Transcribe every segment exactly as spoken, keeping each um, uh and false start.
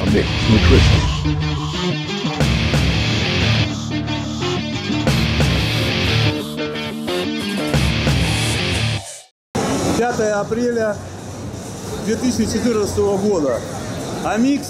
Amix Nutrition. пятое апреля две тысячи четырнадцатого года. Амикс.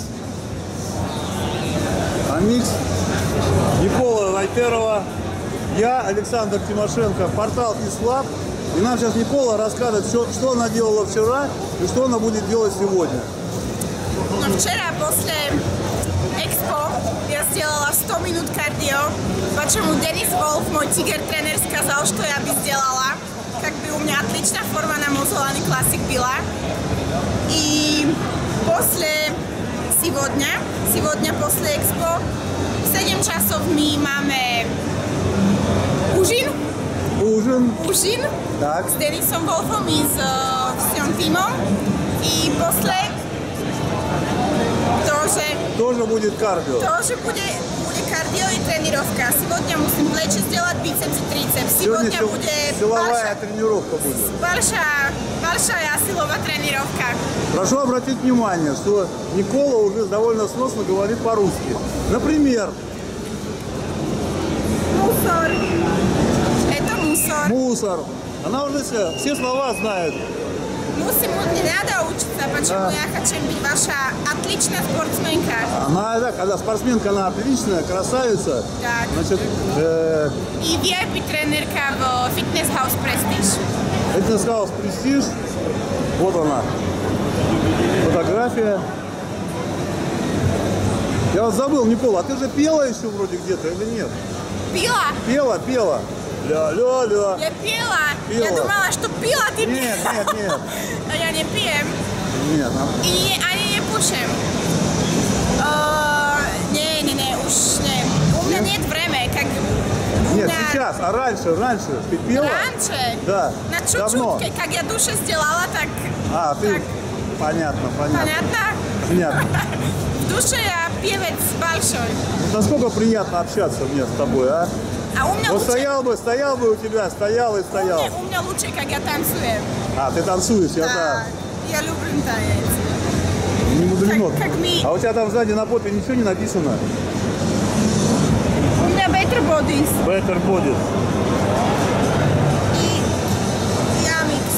Амикс. Никола Вайтерова. Я, Александр Тимошенко, портал Ислаб. И нам сейчас Никола расскажет, что, что она делала вчера и что она будет делать сегодня. No вчера после Экспо я сделала сто минут кардио, почему Денис Волф, мой тигр-тренер, сказал, что я бы сделала, как бы у меня отличная форма на Мозолани Classic была. И после сегодня, сегодня после Экспо, в семь часов мы máme ужин. Ужин. Ужин Так. с Денисом Волфом и с всем тимом. И после тоже, Тоже будет кардио. тоже будет, будет кардио и тренировка. Сегодня musím плечи сделать, бицепс и трицепс. Сегодня Сегодня сил- будет силовая большая, тренировка будет. большая, большая силовая тренировка. Прошу обратить внимание, что Никола уже довольно сносно говорит по-русски. Например, Мусор. Это мусор. мусор. Она уже все, все слова знает. Musím, не надо учиться, почему Да. я хочу быть ваша отличная спортсменка. Она, да, когда спортсменка, она отличная, красавица. Так. Значит, э, И ви ай пи-тренерка в Fitness House Prestige. Fitness Prestige. Вот она. Фотография. Я вот забыл, Никола, а ты же пела еще вроде где-то или нет? Пила? Пела, пела. Ля-ля-ля. Я пела. Пела. Я думала, что пила ты Нет, пела. нет, нет. А я не пьем. Нет, а- И они не пушим. Э, Не, не, не, уж не. У меня Нет? нет времени, как у Нет, меня сейчас, а раньше, раньше ты пела? раньше. Да, На давно. чуть-чуть, как я душе сделала, так А, ты... Так. Понятно, понятно. понятно. Понятно. В душе я певец большой. Насколько приятно общаться мне с тобой, а? А у меня Вот лучше, стоял бы, стоял бы у тебя, стоял и у стоял. меня, у меня лучше, как я танцую. А, ты танцуешь, я Да, да. я люблю танец. Не мудрено. Как- как ми- А у тебя там сзади на попе ничего не написано? У меня better bodies. Better Body. И я микс.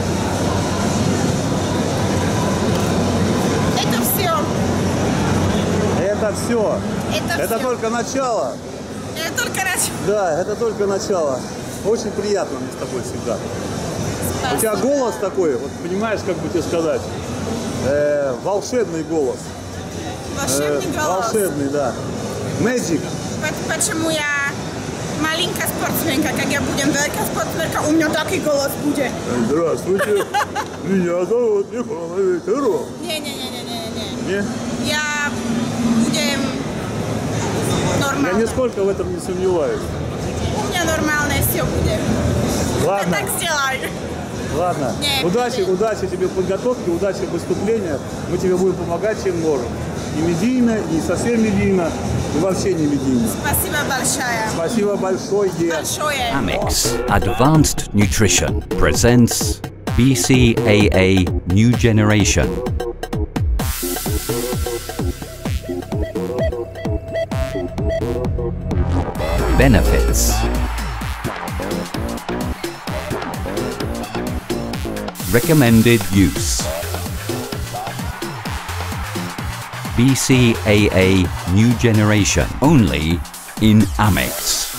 Это все. Это все. Это, Это всё. только начало. Это только начало. Да, это только начало. Очень приятно мне с тобой всегда. У тебя голос такой, вот понимаешь, как бы тебе сказать, э, волшебный голос. Волшебный Э, голос. волшебный, да. Magic. По- Почему я маленькая спортсменка, как я буду великая спортсменка, у меня такой голос будет. Здравствуйте, меня зовут Никола Вайтеров. Не-не-не-не-не. Не? Я будем Я нормально. нисколько в этом не сомневаюсь. У меня нормальное все будет. Я Ладно, так сделаю. ладно. Нет, Удачи, нет. удачи тебе в подготовке, удачи в выступлениях. Мы тебе будем помогать, чем можем. И медийно, и не совсем медийно, и вообще не медийно. Спасибо большое. Спасибо большое. Большое. Amix Advanced Nutrition presents B C A A New Generation. Benefits. Recommended use. B C A A New Generation only in Amix.